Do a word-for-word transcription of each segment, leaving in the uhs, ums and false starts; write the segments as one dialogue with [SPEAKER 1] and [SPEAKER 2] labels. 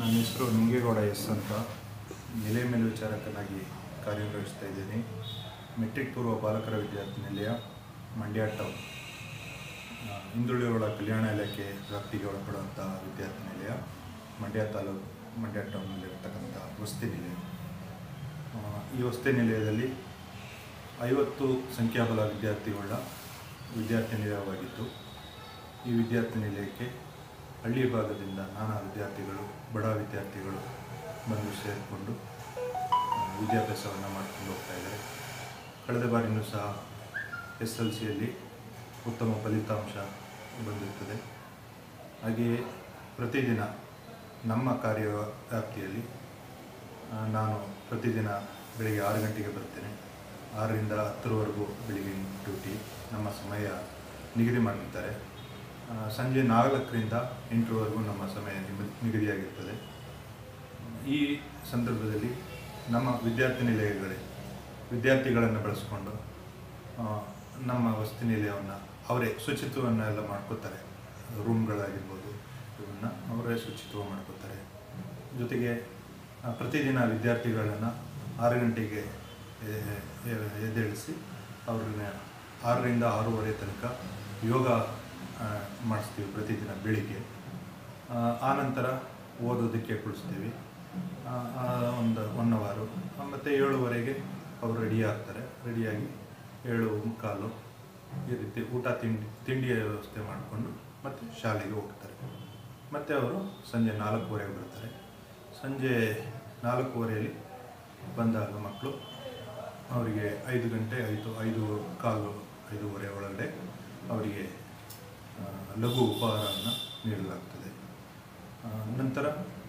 [SPEAKER 1] ನನ್ನ ಹೆಸರು ನಿಂಗೇಗೌಡ ಎಸ್ ಅಂತ ನೆಲೆ ಮೇಲ್ವಿಚಾರಕನಾಗಿ ಕಾರ್ಯನಿರ್ವಹಿಸ್ತಾ ಇದ್ದೀನಿ. ಮೆಟ್ರಿಕ್ ಪೂರ್ವ ಬಾಲಕರ ವಿದ್ಯಾರ್ಥಿ ನಿಲಯ, ಮಂಡ್ಯ ಟೌನ್, ಹಿಂದುಳಿದವರ ಕಲ್ಯಾಣ ಇಲಾಖೆ ವ್ಯಾಪ್ತಿಗೆ ಒಳಪಡುವಂಥ ವಿದ್ಯಾರ್ಥಿ ನಿಲಯ, ಮಂಡ್ಯ ತಾಲೂಕು, ಮಂಡ್ಯ ಟೌನ್ನಲ್ಲಿರ್ತಕ್ಕಂಥ ವಸತಿ ನಿಲಯ. ಈ ವಸತಿ ನಿಲಯದಲ್ಲಿ ಐವತ್ತು ಸಂಖ್ಯಾಬಲ ವಿದ್ಯಾರ್ಥಿಗಳ ವಿದ್ಯಾರ್ಥಿ ನಿಲಯವಾಗಿದ್ದು, ಈ ವಿದ್ಯಾರ್ಥಿ ನಿಲಯಕ್ಕೆ ಹಳ್ಳಿ ಭಾಗದಿಂದ ನಾನಾ ವಿದ್ಯಾರ್ಥಿಗಳು, ಬಡ ವಿದ್ಯಾರ್ಥಿಗಳು ಬಂದು ಸೇರಿಕೊಂಡು ವಿದ್ಯಾಭ್ಯಾಸವನ್ನು ಮಾಡ್ಕೊಂಡು ಹೋಗ್ತಾ ಇದ್ದಾರೆ. ಕಳೆದ ಬಾರಿಯೂ ಸಹ ಎಸ್ ಎಲ್ ಸಿಯಲ್ಲಿ ಉತ್ತಮ ಫಲಿತಾಂಶ ಬಂದಿರುತ್ತದೆ. ಹಾಗೆಯೇ ಪ್ರತಿದಿನ ನಮ್ಮ ಕಾರ್ಯ ವ್ಯಾಪ್ತಿಯಲ್ಲಿ ನಾನು ಪ್ರತಿದಿನ ಬೆಳಗ್ಗೆ ಆರು ಗಂಟೆಗೆ ಬರ್ತೇನೆ. ಆರರಿಂದ ಹತ್ತರವರೆಗೂ ಬೆಳಿಗ್ಗೆ ಡ್ಯೂಟಿ ನಮ್ಮ ಸಮಯ ನಿಗದಿ ಮಾಡಿರ್ತಾರೆ. ಸಂಜೆ ನಾಲ್ಕರಿಂದ ಎಂಟರವರೆಗೂ ನಮ್ಮ ಸಮಯ ನಿಗದಿಯಾಗಿರ್ತದೆ. ಈ ಸಂದರ್ಭದಲ್ಲಿ ನಮ್ಮ ವಿದ್ಯಾರ್ಥಿ ನಿಲಯಗಳೇ ವಿದ್ಯಾರ್ಥಿಗಳನ್ನು ಬಳಸಿಕೊಂಡು ನಮ್ಮ ವಸತಿ ನಿಲಯವನ್ನು ಅವರೇ ಶುಚಿತ್ವವನ್ನು ಎಲ್ಲ ಮಾಡ್ಕೋತಾರೆ. ರೂಮ್ಗಳಾಗಿರ್ಬೋದು, ಇವನ್ನ ಅವರೇ ಶುಚಿತ್ವ ಮಾಡ್ಕೋತಾರೆ. ಜೊತೆಗೆ ಪ್ರತಿದಿನ ವಿದ್ಯಾರ್ಥಿಗಳನ್ನು ಆರು ಗಂಟೆಗೆ ಎದ್ದೇಳಿಸಿ ಅವ್ರನ್ನ ಆರರಿಂದ ಆರೂವರೆ ತನಕ ಯೋಗ ಮಾಡಿಸ್ತೀವಿ ಪ್ರತಿದಿನ ಬೆಳಿಗ್ಗೆ. ಆನಂತರ ಓದೋದಕ್ಕೆ ಕುಳಿಸ್ತೀವಿ ಒಂದು ಒನ್ ಅವರು. ಮತ್ತು ಏಳುವರೆಗೆ ಅವರು ರೆಡಿ ಆಗ್ತಾರೆ. ರೆಡಿಯಾಗಿ ಏಳು ಮುಕ್ಕಾಲು ಈ ರೀತಿ ಊಟ ತಿಂಡಿ ತಿಂಡಿಯ ವ್ಯವಸ್ಥೆ ಮಾಡಿಕೊಂಡು ಮತ್ತು ಶಾಲೆಗೆ ಹೋಗ್ತಾರೆ. ಮತ್ತು ಅವರು ಸಂಜೆ ನಾಲ್ಕೂವರೆಗೆ ಬರ್ತಾರೆ. ಸಂಜೆ ನಾಲ್ಕೂವರೆಯಲ್ಲಿ ಬಂದಾಗ ಮಕ್ಕಳು ಅವರಿಗೆ ಐದು ಗಂಟೆ ಐದು ಐದು ಕಾಲು ಐದೂವರೆ ಒಳಗಡೆ ಅವರಿಗೆ ಲಘು ಉಪಹಾರವನ್ನು ನೀಡಲಾಗ್ತದೆ. ನಂತರ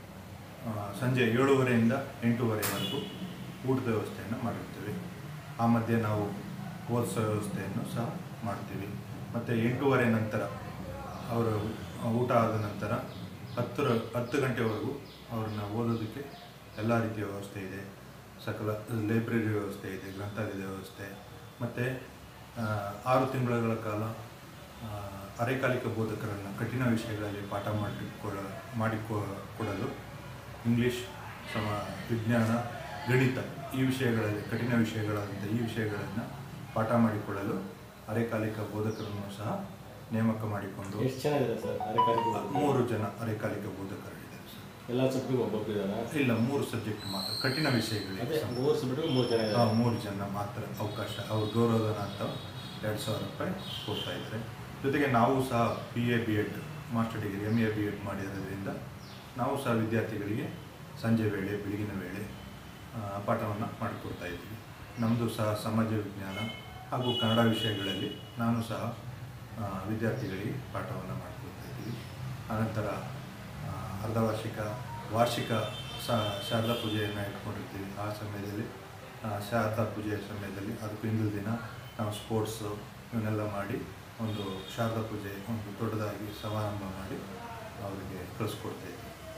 [SPEAKER 1] ಸಂಜೆ ಏಳುವರೆಯಿಂದ ಎಂಟೂವರೆವರೆಗೂ ಊಟದ ವ್ಯವಸ್ಥೆಯನ್ನು ಮಾಡಿರ್ತೀವಿ. ಆ ಮಧ್ಯೆ ನಾವು ಓದಿಸೋ ವ್ಯವಸ್ಥೆಯನ್ನು ಸಹ ಮಾಡ್ತೀವಿ. ಮತ್ತು ಎಂಟೂವರೆ ನಂತರ ಅವರು ಊಟ ಆದ ನಂತರ ಹತ್ತರ ಹತ್ತು ಗಂಟೆವರೆಗೂ ಅವ್ರನ್ನ ಓದೋದಕ್ಕೆ ಎಲ್ಲ ರೀತಿಯ ವ್ಯವಸ್ಥೆ ಇದೆ. ಸಕಲ ಲೈಬ್ರರಿ ವ್ಯವಸ್ಥೆ ಇದೆ, ಗ್ರಂಥಾಲಯದ ವ್ಯವಸ್ಥೆ. ಮತ್ತು ಆರು ತಿಂಗಳ ಕಾಲ ಅರೆಕಾಲಿಕ ಬೋಧಕರನ್ನು ಕಠಿಣ ವಿಷಯಗಳಲ್ಲಿ ಪಾಠ ಮಾಡಿಕೊಡ ಮಾಡಿಕೊ ಕೊಡಲು ಇಂಗ್ಲೀಷ್, ಸಮ ವಿಜ್ಞಾನ, ಗಣಿತ ಈ ವಿಷಯಗಳಲ್ಲಿ ಕಠಿಣ ವಿಷಯಗಳಾದಂಥ ಈ ವಿಷಯಗಳನ್ನು ಪಾಠ ಮಾಡಿಕೊಳ್ಳಲು ಅರೆಕಾಲಿಕ ಬೋಧಕರನ್ನು ಸಹ ನೇಮಕ ಮಾಡಿಕೊಂಡು
[SPEAKER 2] ಎಷ್ಟು ಜನ ಇದ್ದಾರೆ ಸರ್? ಅರೆಕಾಲಿಕ
[SPEAKER 1] ಮೂರು ಜನ ಅರೆಕಾಲಿಕ ಬೋಧಕರಿದ್ದಾರೆ ಸರ್.
[SPEAKER 2] ಎಲ್ಲ ಸಬ್ಜೆಕ್ಟ್ ಒಬ್ಬೊಬ್ಬರಿದ್ದಾರೆ?
[SPEAKER 1] ಇಲ್ಲ, ಮೂರು ಸಬ್ಜೆಕ್ಟ್ ಮಾತ್ರ ಕಠಿಣ ವಿಷಯಗಳಿಗೆ
[SPEAKER 2] ಮೂರು ಸಬ್ಜೆಕ್ಟ್ ಮೂರು ಜನ
[SPEAKER 1] ಹಾಂ ಮೂರು ಜನ ಮಾತ್ರ ಅವಕಾಶ. ಅವ್ರು ಗೌರವಧನ ಅಂತ ಎರಡು ಸಾವಿರ ರೂಪಾಯಿ ಕೊಡ್ತಾ ಇದ್ದಾರೆ. ಜೊತೆಗೆ ನಾವು ಸಹ B A B Ed master degree M A B Ed ಮಾಡಿರೋದ್ರಿಂದ ನಾವು ಸಹ ವಿದ್ಯಾರ್ಥಿಗಳಿಗೆ ಸಂಜೆ ವೇಳೆ ಬೆಳಗಿನ ವೇಳೆ ಪಾಠವನ್ನು ಮಾಡಿಕೊಡ್ತಾ ಇದ್ದೀವಿ. ನಮ್ಮದು ಸಹ ಸಮಾಜ ವಿಜ್ಞಾನ ಹಾಗೂ ಕನ್ನಡ ವಿಷಯಗಳಲ್ಲಿ ನಾನು ಸಹ ವಿದ್ಯಾರ್ಥಿಗಳಿಗೆ ಪಾಠವನ್ನು ಮಾಡಿಕೊಡ್ತಾ ಇದ್ದೀವಿ. ಆನಂತರ ಅರ್ಧವಾರ್ಷಿಕ, ವಾರ್ಷಿಕ ಶಾರದಾ ಪೂಜೆಯನ್ನು ಇಟ್ಕೊಂಡಿರ್ತೀವಿ. ಆ ಸಮಯದಲ್ಲಿ ಶಾರದಾ ಪೂಜೆಯ ಸಮಯದಲ್ಲಿ ಅದಕ್ಕೂ ಹಿಂದಿನ ದಿನ ನಾವು ಸ್ಪೋರ್ಟ್ಸು ಇವನ್ನೆಲ್ಲ ಮಾಡಿ ಒಂದು ಶಾರದಾ ಪೂಜೆ ಒಂದು ದೊಡ್ಡದಾಗಿ ಸಮಾರಂಭ ಮಾಡಿ ಅವರಿಗೆ ಕಳಿಸ್ಕೊಡ್ತಾಯಿದ್ವಿ.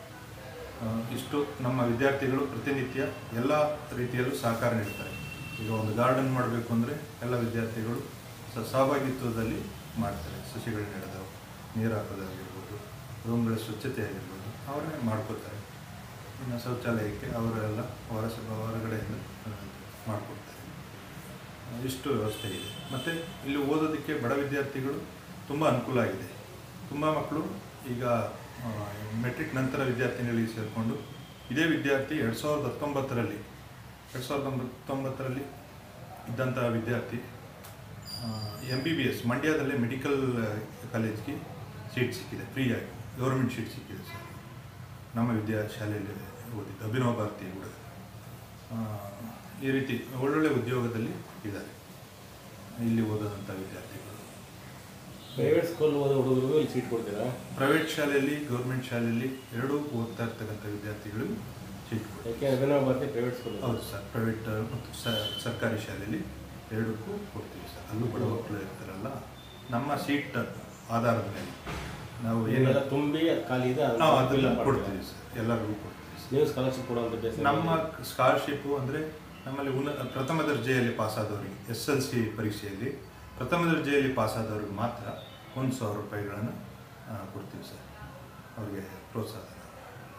[SPEAKER 1] ಇಷ್ಟು ನಮ್ಮ ವಿದ್ಯಾರ್ಥಿಗಳು ಪ್ರತಿನಿತ್ಯ ಎಲ್ಲ ರೀತಿಯಲ್ಲೂ ಸಹಕಾರ ನೀಡ್ತಾರೆ. ಈಗ ಒಂದು ಗಾರ್ಡನ್ ಮಾಡಬೇಕು ಅಂದರೆ ಎಲ್ಲ ವಿದ್ಯಾರ್ಥಿಗಳು ಸ ಸಹಭಾಗಿತ್ವದಲ್ಲಿ ಮಾಡ್ತಾರೆ. ಸಸಿಗಳು ನೆಡೋದು, ನೀರು ಹಾಕೋದಾಗಿರ್ಬೋದು, ರೂಮ್ಗಳ ಸ್ವಚ್ಛತೆ ಆಗಿರ್ಬೋದು ಅವರೇ ಮಾಡ್ಕೋತಾರೆ. ಇನ್ನು ಶೌಚಾಲಯಕ್ಕೆ ಅವರೆಲ್ಲ ಹೊರ ಹೊರಗಡೆಯಿಂದ ಮಾಡಿಕೊಡ್ತಾರೆ. ಇಷ್ಟು ವ್ಯವಸ್ಥೆ ಇದೆ. ಮತ್ತು ಇಲ್ಲಿ ಓದೋದಕ್ಕೆ ಬಡ ವಿದ್ಯಾರ್ಥಿಗಳು ತುಂಬ ಅನುಕೂಲ ಆಗಿದೆ. ತುಂಬ ಮಕ್ಕಳು ಈಗ ಮೆಟ್ರಿಕ್ ನಂತರ ವಿದ್ಯಾರ್ಥಿಗಳಿಗೆ ಸೇರಿಕೊಂಡು ಇದೇ ವಿದ್ಯಾರ್ಥಿ ಎರಡು ಸಾವಿರದ ಹತ್ತೊಂಬತ್ತರಲ್ಲಿ ಎರಡು ಸಾವಿರದ ಹತ್ತೊಂಬತ್ತರಲ್ಲಿ ಇದ್ದಂಥ ವಿದ್ಯಾರ್ಥಿ ಎಮ್ ಬಿ ಬಿ ಎಸ್ ಮಂಡ್ಯದಲ್ಲೇ ಮೆಡಿಕಲ್ ಕಾಲೇಜ್ಗೆ ಸೀಟ್ ಸಿಕ್ಕಿದೆ, ಫ್ರೀಯಾಗಿ ಗೌರ್ಮೆಂಟ್ ಸೀಟ್ ಸಿಕ್ಕಿದೆ ಸರ್. ನಮ್ಮ ವಿದ್ಯಾಶಾಲೆಯಲ್ಲಿ ಓದಿದ್ದು ಅಭಿನವ ಭಾರತಿ ಕೂಡ ಈ ರೀತಿ ಒಳ್ಳೊಳ್ಳೆ ಉದ್ಯೋಗದಲ್ಲಿ ಇದ್ದಾರೆ ಇಲ್ಲಿ ಓದೋದಂಥ ವಿದ್ಯಾರ್ಥಿಗಳು.
[SPEAKER 2] ಪ್ರೈವೇಟ್ ಸ್ಕೂಲ್ ಓದೋ ಹುಡುಗರಿಗೂ ಇಲ್ಲಿ ಸೀಟ್ ಕೊಡ್ತೀರಾ?
[SPEAKER 1] ಪ್ರೈವೇಟ್ ಶಾಲೆಯಲ್ಲಿ, ಗೌರ್ಮೆಂಟ್ ಶಾಲೆಯಲ್ಲಿ ಎರಡೂ ಓದ್ತಾ ಇರ್ತಕ್ಕಂಥ ವಿದ್ಯಾರ್ಥಿಗಳಿಗೂ ಸೀಟ್ ಕೊಡ್ತೀವಿ.
[SPEAKER 2] ಯಾಕೆ ಅಭಿನವ ಭಾರತಿ ಪ್ರೈವೇಟ್ ಸ್ಕೂಲ್?
[SPEAKER 1] ಹೌದು ಸರ್, ಪ್ರೈವೇಟ್ ಮತ್ತು ಸರ್ಕಾರಿ ಶಾಲೆಯಲ್ಲಿ ಎರಡಕ್ಕೂ ಕೊಡ್ತೀವಿ ಸರ್. ಅಲ್ಲೂ ಬಡ ಮಕ್ಕಳು ಇರ್ತಾರಲ್ಲ, ನಮ್ಮ ಸೀಟ್ ಆಧಾರದ ಮೇಲೆ ನಾವು ಏನೆಲ್ಲ
[SPEAKER 2] ತುಂಬಿ ಅದು ಖಾಲಿ ಇದೆ
[SPEAKER 1] ನಾವು ಅದೆಲ್ಲ ಕೊಡ್ತೀವಿ ಸರ್, ಎಲ್ಲರಿಗೂ ಕೊಡ್ತೀವಿ ಸರ್.
[SPEAKER 2] ನೀವು ಸ್ಕಾಲರ್ಶಿಪ್ ಕೊಡುವಂಥ
[SPEAKER 1] ನಮ್ಮ ಸ್ಕಾಲರ್ಶಿಪ್ಪು ಅಂದರೆ ನಮ್ಮಲ್ಲಿ ಉನ್ನ ಪ್ರಥಮ ದರ್ಜೆಯಲ್ಲಿ ಪಾಸಾದವರಿಗೆ ಎಸ್ ಎಲ್ ಸಿ ಪರೀಕ್ಷೆಯಲ್ಲಿ ಪ್ರಥಮ ದರ್ಜೆಯಲ್ಲಿ ಪಾಸಾದವ್ರಿಗೆ ಮಾತ್ರ ಒಂದು ಸಾವಿರ ರೂಪಾಯಿಗಳನ್ನು ಕೊಡ್ತೀವಿ ಸರ್, ಅವ್ರಿಗೆ ಪ್ರೋತ್ಸಾಹ.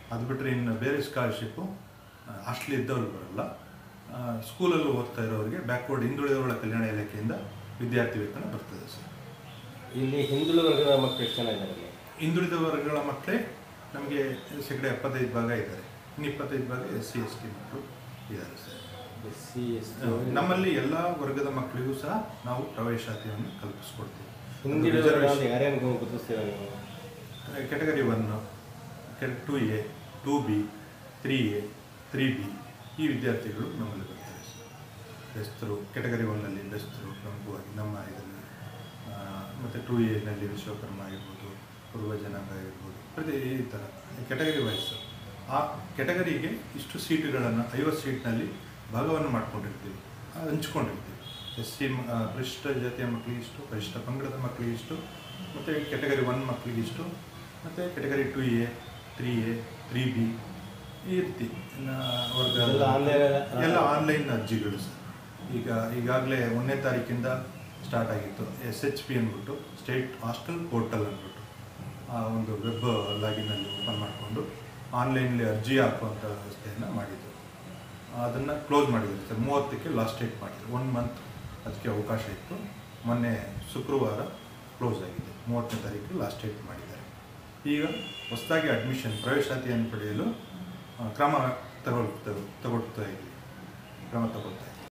[SPEAKER 1] ಅದು ಬಿಟ್ಟರೆ ಇನ್ನು ಬೇರೆ ಸ್ಕಾಲರ್ಶಿಪ್ಪು ಹಾಸ್ಟೆಲ್ ಇದ್ದವ್ರಿಗೆ ಬರಲ್ಲ. ಸ್ಕೂಲಲ್ಲೂ ಓದ್ತಾ ಇರೋರಿಗೆ ಬ್ಯಾಕ್ವರ್ಡ್ ಹಿಂದುಳಿದವರ ಕಲ್ಯಾಣ ಇಲಾಖೆಯಿಂದ ವಿದ್ಯಾರ್ಥಿ ವೇತನ ಬರ್ತದೆ ಸರ್.
[SPEAKER 2] ಇಲ್ಲಿ ಹಿಂದುಳಿದ ವರ್ಗದ ಮಕ್ಕಳು ಎಷ್ಟು ಜನ ಇದ್ದಾರೆ?
[SPEAKER 1] ಹಿಂದುಳಿದ ವರ್ಗಗಳ ಮಕ್ಕಳೇ ನಮಗೆ ಶೇಕಡ ಎಪ್ಪತ್ತೈದು ಭಾಗ ಇದ್ದಾರೆ. ಇನ್ನು ಇಪ್ಪತ್ತೈದು ಭಾಗ ಎಸ್ ಸಿ ಎಸ್ ಟಿ ಮಕ್ಕಳು ಇದ್ದಾರೆ ಸರ್.
[SPEAKER 2] ಎಸ್ ಸಿ ಎಸ್
[SPEAKER 1] ನಮ್ಮಲ್ಲಿ ಎಲ್ಲ ವರ್ಗದ ಮಕ್ಕಳಿಗೂ ಸಹ ನಾವು ಪ್ರವೇಶಾತಿಯನ್ನು ಕಲ್ಪಿಸ್ಕೊಡ್ತೀವಿ.
[SPEAKER 2] ಹಿಂದುಳಿದ ಯಾರ್ಯಾರು ಗುರುತಿಸ್ತೀರ ನೀವು?
[SPEAKER 1] Category one, two A, two B, three A, three B ಈ ವಿದ್ಯಾರ್ಥಿಗಳು ನಮ್ಮಲ್ಲಿ ಬರ್ತಾರೆ ಸರ್. ಬೆಸ್ತರು ಕೆಟಗರಿ ಒನ್ನಲ್ಲಿ ಬೆಸ್ತರು ಪ್ರಮುಖವಾಗಿ ನಮ್ಮ ಇದರಲ್ಲಿ, ಮತ್ತು ಟು ಎನಲ್ಲಿ ವಿಶ್ವಕರ್ಮ ಆಗಿರ್ಬೋದು, ಪೂರ್ವ ಜನಾಂಗ ಆಗಿರ್ಬೋದು, ಪ್ರತಿ ಈ ಥರ ಕೆಟಗರಿ ವೈಸು ಆ ಕೆಟಗರಿಗೆ ಇಷ್ಟು ಸೀಟುಗಳನ್ನು ಐವತ್ತು ಸೀಟ್ನಲ್ಲಿ ಭಾಗವನ್ನು ಮಾಡ್ಕೊಂಡಿರ್ತೀವಿ, ಹಂಚ್ಕೊಂಡಿರ್ತೀವಿ. ಎಸ್ ಸಿ ಪರಿಶಿಷ್ಟ ಜಾತಿಯ ಮಕ್ಕಳಿಗೆ ಇಷ್ಟು, ಪರಿಶಿಷ್ಟ ಪಂಗಡದ ಮಕ್ಕಳಿಗೆ ಇಷ್ಟು, ಮತ್ತು ಕೆಟಗರಿ ಒನ್ ಮಕ್ಕಳಿಗೆ ಇಷ್ಟು, ಮತ್ತು category two A, three A, three B ಈ ರೀತಿ ವರ್ಗ ಎಲ್ಲ ಆನ್ಲೈನ್ ಅರ್ಜಿಗಳು ಸರ್. ಈಗ ಈಗಾಗಲೇ ಒಂದನೇ ತಾರೀಕಿಂದ ಸ್ಟಾರ್ಟ್ ಆಗಿತ್ತು ಎಸ್ ಎಚ್ ಪಿ ಅಂದ್ಬಿಟ್ಟು, ಸ್ಟೇಟ್ ಹಾಸ್ಟೆಲ್ ಪೋರ್ಟಲ್ ಅಂದ್ಬಿಟ್ಟು ಆ ಒಂದು ವೆಬ್ ಲಾಗಿನಲ್ಲಿ ಓಪನ್ ಮಾಡಿಕೊಂಡು ಆನ್ಲೈನಲ್ಲಿ ಅರ್ಜಿ ಹಾಕುವಂಥ ವ್ಯವಸ್ಥೆಯನ್ನು ಮಾಡಿದ್ರು. ಅದನ್ನು ಕ್ಲೋಸ್ ಮಾಡಿದ್ರು ಸರ್. ಮೂವತ್ತಕ್ಕೆ ಲಾಸ್ಟ್ ಡೇಟ್ ಮಾಡಿದ್ರು. ಒನ್ ಮಂತ್ ಅದಕ್ಕೆ ಅವಕಾಶ ಇತ್ತು. ಮೊನ್ನೆ ಶುಕ್ರವಾರ ಕ್ಲೋಸ್ ಆಗಿದೆ. ಮೂವತ್ತನೇ ತಾರೀಕು ಲಾಸ್ಟ್ ಡೇಟ್ ಮಾಡಿದ್ದಾರೆ. ಈಗ ಹೊಸದಾಗಿ ಅಡ್ಮಿಷನ್ ಪ್ರವೇಶಾತಿಯನ್ನು ಪಡೆಯಲು ಕ್ರಮ ತಗೊಳ್ತಾ ತಗೊಳ್ತಾ ಇದ್ವಿ ಕ್ರಮ ತಗೊಳ್ತಾ ಇದ್ವಿ